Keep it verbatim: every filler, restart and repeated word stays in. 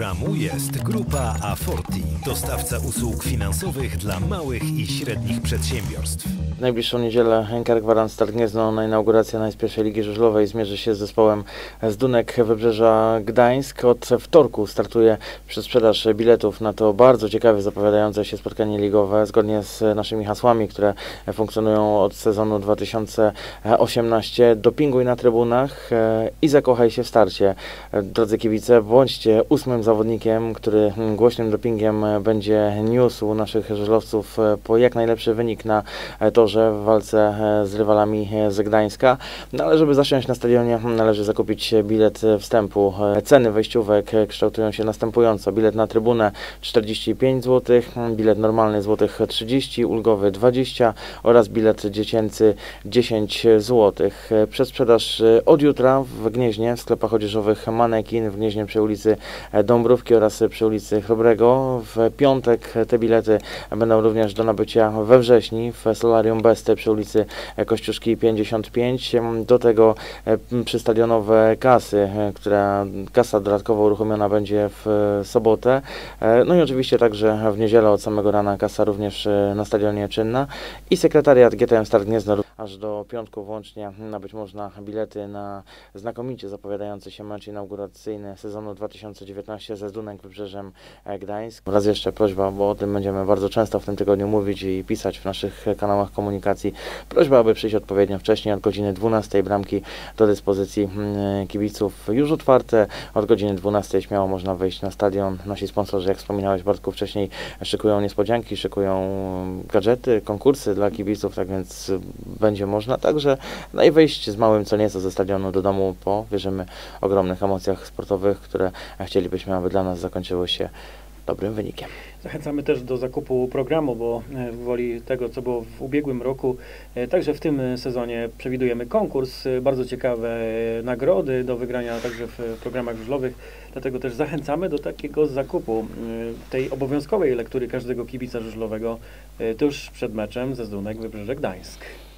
programu jest Grupa Aforti, dostawca usług finansowych dla małych i średnich przedsiębiorstw. W najbliższą niedzielę Enkar Gwarant Start Gniezno na inaugurację najpierwszej Ligi Żużlowej zmierzy się z zespołem z Dunek Wybrzeża Gdańsk. Od wtorku startuje przedsprzedaż biletów na to bardzo ciekawe, zapowiadające się spotkanie ligowe zgodnie z naszymi hasłami, które funkcjonują od sezonu dwa tysiące osiemnastego. Dopinguj na trybunach i zakochaj się w starcie. Drodzy kibice, bądźcie ósmym zawodnikiem, który głośnym dopingiem będzie niósł naszych żużlowców po jak najlepszy wynik na torze w walce z rywalami z Gdańska. No ale żeby zasiąść na stadionie, należy zakupić bilet wstępu. Ceny wejściówek kształtują się następująco. Bilet na trybunę czterdzieści pięć złotych, bilet normalny złotych trzydzieści, ulgowy dwadzieścia oraz bilet dziecięcy dziesięć złotych. Przedsprzedaż od jutra w Gnieźnie, w sklepach odzieżowych Manekin, w Gnieźnie przy ulicy Dąbrówki oraz przy ulicy Chrobrego. W piątek te bilety będą również do nabycia we wrześni w Solarium Besty przy ulicy Kościuszki pięćdziesiąt pięć. Do tego przystadionowe kasy, która kasa dodatkowo uruchomiona będzie w sobotę. No i oczywiście także w niedzielę od samego rana kasa również na stadionie czynna. I sekretariat G T M Start Gniezno. Aż do piątku włącznie nabyć można bilety na znakomicie zapowiadający się mecz inauguracyjny sezonu dwa tysiące dziewiętnastego ze Dunek Wybrzeżem Gdańsk. Raz jeszcze prośba, bo o tym będziemy bardzo często w tym tygodniu mówić i pisać w naszych kanałach komunikacji. Prośba, aby przyjść odpowiednio wcześniej, od godziny dwunastej. Bramki do dyspozycji kibiców już otwarte. Od godziny dwunastej śmiało można wejść na stadion. Nasi sponsorzy, jak wspominałeś Bartku wcześniej, szykują niespodzianki, szykują gadżety, konkursy dla kibiców, tak więc będzie można także no i wyjść z małym co nieco ze stadionu do domu po, wierzymy, ogromnych emocjach sportowych, które chcielibyśmy, aby dla nas zakończyły się dobrym wynikiem. Zachęcamy też do zakupu programu, bo woli tego, co było w ubiegłym roku, także w tym sezonie przewidujemy konkurs, bardzo ciekawe nagrody do wygrania także w programach żużlowych, dlatego też zachęcamy do takiego zakupu tej obowiązkowej lektury każdego kibica żużlowego tuż przed meczem ze Dunek Wybrzeże Gdańsk.